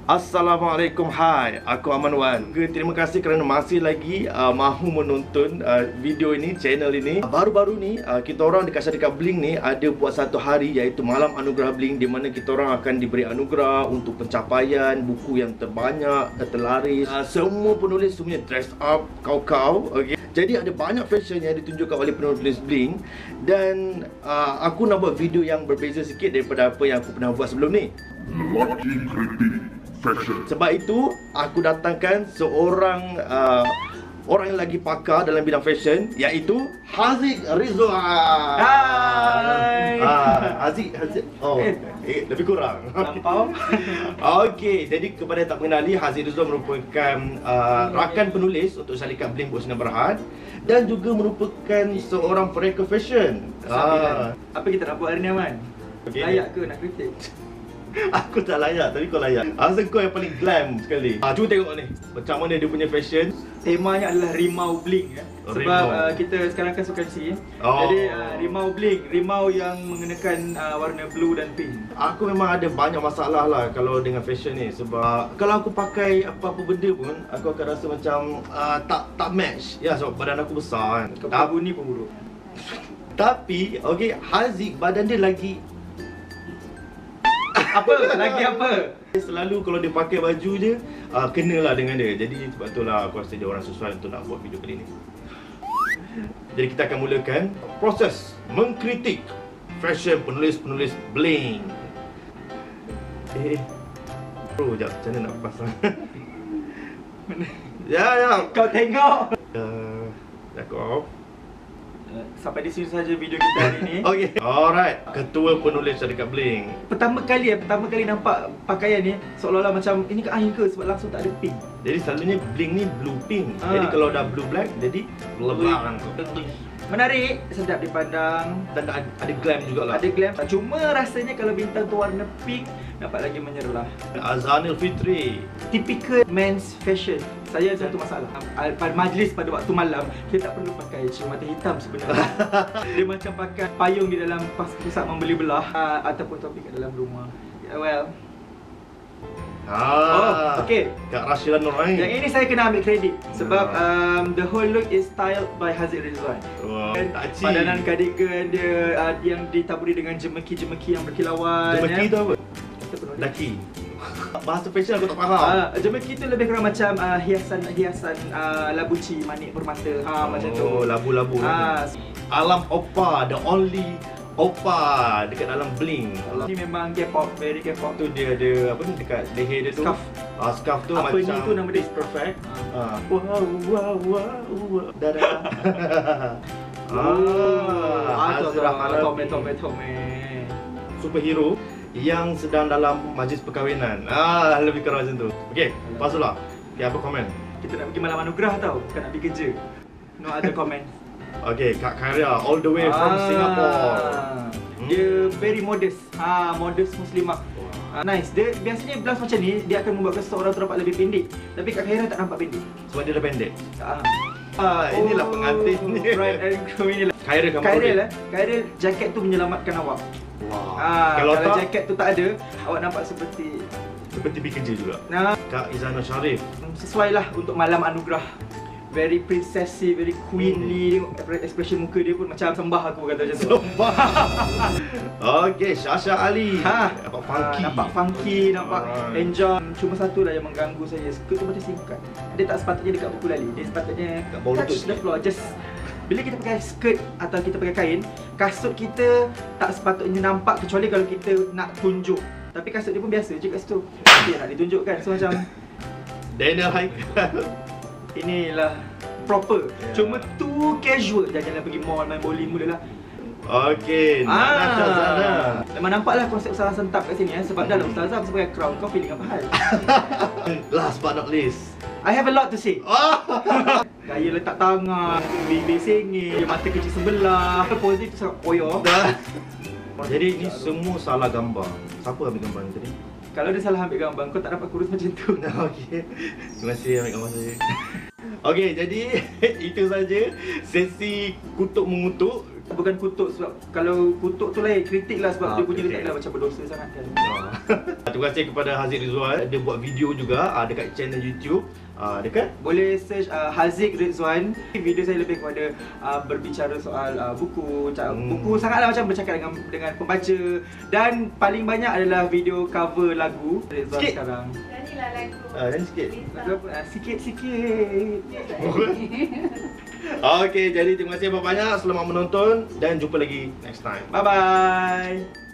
Assalamualaikum, hai, aku Aman Wan. Terima kasih kerana masih lagi mahu menonton video ini, channel ini. Baru-baru ni kita orang dekat syarikat Blink ni ada buat satu hari iaitu Malam Anugerah Blink, di mana kita orang akan diberi anugerah untuk pencapaian buku yang terbanyak, terlaris. Semua penulis semuanya dress up, kau-kau, okey. Jadi ada banyak fashion yang ditunjukkan oleh penulis Blink. Dan aku nak buat video yang berbeza sikit daripada apa yang aku pernah buat sebelum ni. Lelaki kritik fashion. Sebab itu aku datangkan seorang orang yang lagi pakar dalam bidang fashion, iaitu Haziq Rizwan. Hai. Haziq. Oh, lebih kurang. Lampau. Okey, jadi kepada yang tak mengenali, Haziq Rizwan merupakan rakan penulis untuk syarikat Blink Buat Sinar Berhad dan juga merupakan seorang pereka fashion. Apa kita nak buat hari ni, Aman? Okay. Layak ke nak kritik? Aku tak layak, tapi kau layak. Rasa kau yang paling glam sekali. Cuba tengok ni, macam mana dia punya fashion. Temanya adalah Rimau Blink ya. Sebab kita sekarang kan suka DC. Jadi Rimau Blink, rimau yang mengenakan warna blue dan pink. Aku memang ada banyak masalah lah kalau dengan fashion ni. Sebab kalau aku pakai apa-apa benda pun, aku akan rasa macam tak match. Ya, sebab badan aku besar kan. Kau bunyi pun buruk. Tapi, okay, Haziq badan dia lagi Lagi apa? Selalu kalau dia pakai baju je, kenalah dengan dia. Jadi sebab itulah aku rasa dia orang sesuai untuk nak buat video kali ni. Jadi kita akan mulakan proses mengkritik fashion penulis-penulis Blink. Bro, jap, macam mana nak pasang? Ya. Kau tengok. Dah off. Sampai di sini saja video kita hari ni. Okay. Alright, ketua penulis syarikat Blink. Pertama kali nampak pakaian ni seolah-olah macam ini ke air ke, sebab langsung tak ada pink. Jadi selalunya Blink ni blue pink. Jadi kalau dah blue black, jadi lebang. Menarik, sedap dipandang Dan ada glam jugalah. Ada glam. Cuma rasanya kalau bintang tu warna pink, nampak lagi menyerlah. Azanil Fitri. Typical men's fashion. Saya ada satu masalah. Pada majlis pada waktu malam, kita tak perlu pakai cermin hitam sebenarnya. Dia macam pakai payung di dalam pusat membeli belah ataupun topi kat dalam rumah. Well, okay. Kak Rashida Nurain. Yang ini saya kena ambil kredit sebab the whole look is styled by Haziq Rizwan. Padanan cardigan dia yang ditaburi dengan jemeki-jemeki yang berkilauan. Jemeki tu apa? Daki. Bahasa fashion aku tak faham. Jemeki tu lebih kurang macam hiasan labuci manik permata. Macam tu. Labu-labu. Alam Oppa, the only Oppa dekat dalam Blink. Ini memang K-pop, very K-pop. Tu dia ada apa ni dekat leher dia tu? Scarf. Scarf tu apa macam ni tu nama dia? It's Perfect. Wow. Dadah. Tome. Superhero yang sedang dalam majlis perkahwinan. Lebih kurang macam tu. Okey, pasal lah. Okay, apa komen? Kita nak pergi malam anugerah tau, bukan nak pergi kerja. No other comment. Okay, Kak Khairiyah all the way from Singapore. Dia very modest. Modest muslimah. Nice. Dia biasanya blouse macam ni dia akan membuatkan seseorang tu nampak lebih pendek. Tapi Kak Khairiyah tak nampak pendek. Sebab dia dah pendek. Inilah pengantin ni. Bride and groom inilah. Khairiyah jaket tu menyelamatkan awak. Kalau jaket tu tak ada, awak nampak seperti pergi kerja juga. Kak Izana Sharif. Sesuai lah untuk malam anugerah. Very princessy, very queenly. Tengok expression muka dia pun macam sembah aku kata macam tu. Sembah. Okay, Shasha Ali. Nampak funky. Nampak funky, nampak enjoy. Cuma satu lah yang mengganggu saya. Skirt tu macam singkat. Dia tak sepatutnya dekat buku lali. Dia sepatutnya touch the floor. Just bila kita pakai skirt atau kita pakai kain, kasut kita tak sepatutnya nampak kecuali kalau kita nak tunjuk. Tapi kasut dia pun biasa je kat situ. Dia nak ditunjukkan. So macam Daniel Haikal. Inilah proper. Cuma too casual. Jangan pergi mall main bowling mula lah. Okay, Nana. Memang nampaklah konsep salah sentap kat sini sebab dalam Ustazah sebagai crown, kau feeling apa hal? Last but not least, I have a lot to say. Gaya letak tangan, bibir sengit, mata kecil sebelah, pose tu sangat koyor. Jadi ini semua salah gambar. Siapa ambil gambar ni tadi? Kalau dia salah ambil gambar, kau tak dapat kurus macam tu. Okey. Terima kasih ambil gambar saya. Okey, jadi itu saja sesi kutuk mengutuk bukan kutuk, sebab kalau kutuk tu lain, kritik lah, sebab dia punya dia kritik. tak ada macam berdosa sangat kan. Terima kasih kepada Haziq Rizwan. Dia buat video juga dekat channel YouTube. Dekat Boleh search Haziq Rizwan. Video saya lebih kepada berbicara soal buku, buku sangatlah macam bercakap dengan pembaca, dan paling banyak adalah video cover lagu Rizwan Sikit. sekarang. Nyanyilah lagu. dan sikit. Lagu apa? Sikit-sikit. Okey, jadi terima kasih banyak-banyak selamat menonton dan jumpa lagi next time. Bye bye.